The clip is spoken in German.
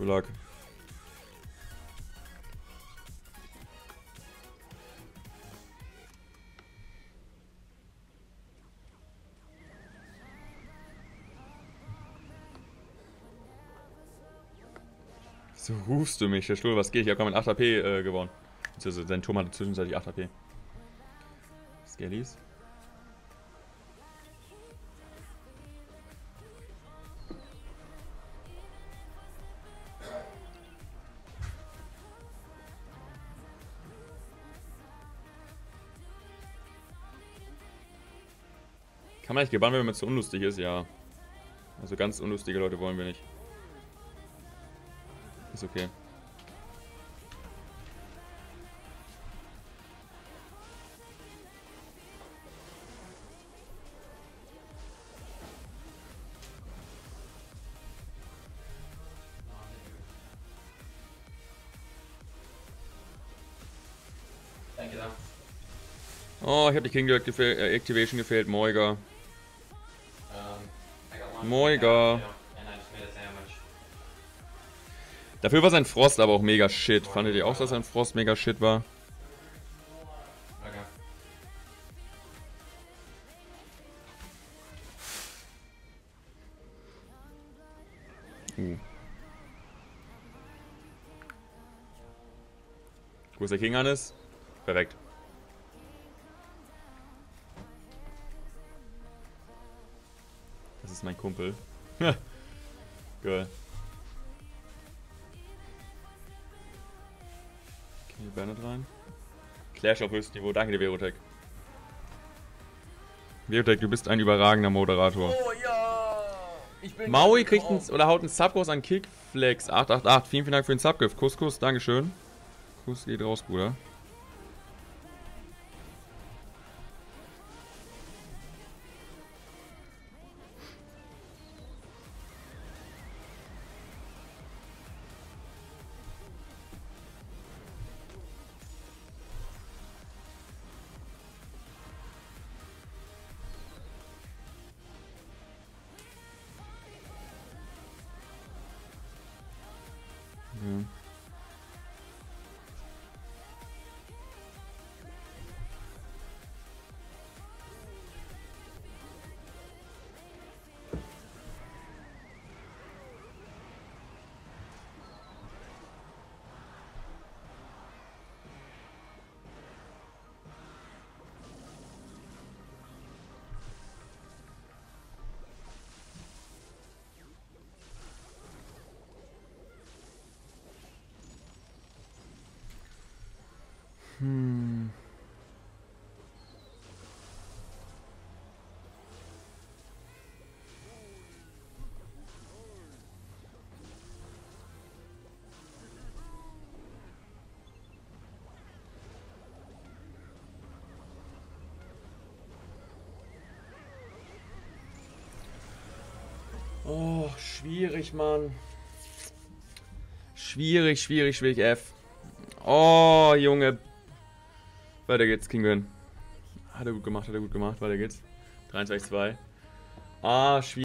Belag. So rufst du mich, der Stuhl, was geht? Ich habe gerade mit 8 HP gewonnen. Also sein Turm hatte zwischenzeitlich 8 HP. Skellies. Kann man nicht gebannt werden, wenn man zu unlustig ist? Ja. Also ganz unlustige Leute wollen wir nicht. Ist okay. Danke sehr. Oh, ich habe die King Activation gefehlt, Moiga. Moiga. Dafür war sein Frost aber auch mega shit. Fandet ihr auch, dass sein Frost mega shit war? Wo ist der King an ist? Perfekt. Das ist mein Kumpel. Geil. Okay, Bernhard rein. Clash auf höchstem Niveau. Danke dir, Verotech. Verotech, du bist ein überragender Moderator. Oh ja! Ich bin Maui kriegt einen, oder haut einen Subkurs an Kickflex 888. Vielen Dank für den Subgift. Kuss, Dankeschön. Kuss geht raus, Bruder. Ja. Oh, schwierig, Mann. Schwierig, F. Oh, Junge. Weiter geht's, King Win. Hat er gut gemacht, weiter geht's. 23-2. Ah, schwierig.